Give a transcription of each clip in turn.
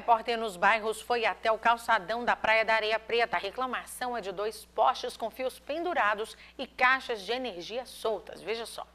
Repórter nos Bairros foi até o calçadão da Praia da Areia Preta. A reclamação é de 2 postes com fios pendurados e caixas de energia soltas. Veja só.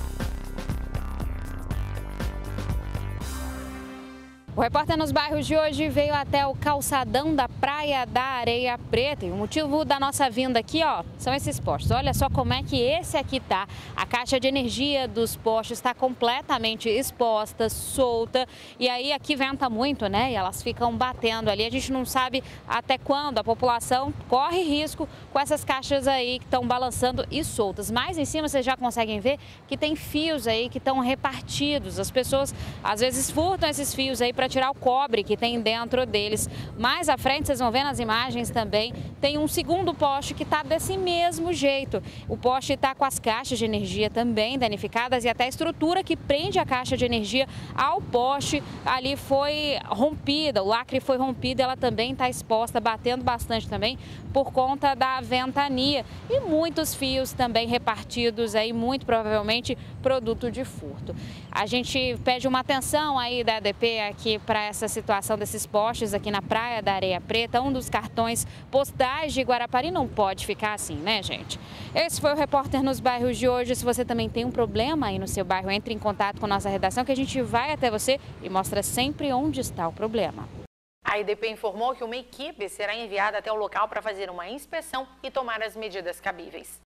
O Repórter nos Bairros de hoje veio até o calçadão da Praia da Areia Preta. E o motivo da nossa vinda aqui, ó, são esses postes. Olha só como é que esse aqui tá. A caixa de energia dos postes está completamente exposta, solta. E aí aqui venta muito, né? E elas ficam batendo ali. A gente não sabe até quando a população corre risco com essas caixas aí que estão balançando e soltas. Mais em cima vocês já conseguem ver que tem fios aí que estão repartidos. As pessoas às vezes furtam esses fios aí para tirar o cobre que tem dentro deles. Mais à frente, vocês vão ver nas imagens também, tem um segundo poste que está desse mesmo jeito. O poste está com as caixas de energia também danificadas e até a estrutura que prende a caixa de energia ao poste ali foi rompida, o lacre foi rompido, ela também está exposta, batendo bastante também por conta da ventania. E muitos fios também repartidos aí, muito provavelmente produto de furto. A gente pede uma atenção aí da ADP aqui para essa situação desses postes aqui na Praia da Areia Preta. Um dos cartões postais de Guarapari não pode ficar assim, né, gente? Esse foi o Repórter nos Bairros de hoje. Se você também tem um problema aí no seu bairro, entre em contato com a nossa redação que a gente vai até você e mostra sempre onde está o problema. A ADP informou que uma equipe será enviada até o local para fazer uma inspeção e tomar as medidas cabíveis.